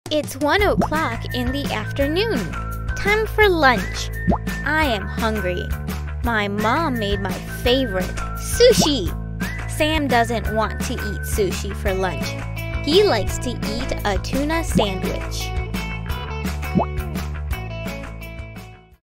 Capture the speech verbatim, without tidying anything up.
It's one o'clock in the afternoon. Time for lunch. I am hungry. My mom made my favorite, sushi. Sam doesn't want to eat sushi for lunch. He likes to eat a tuna sandwich.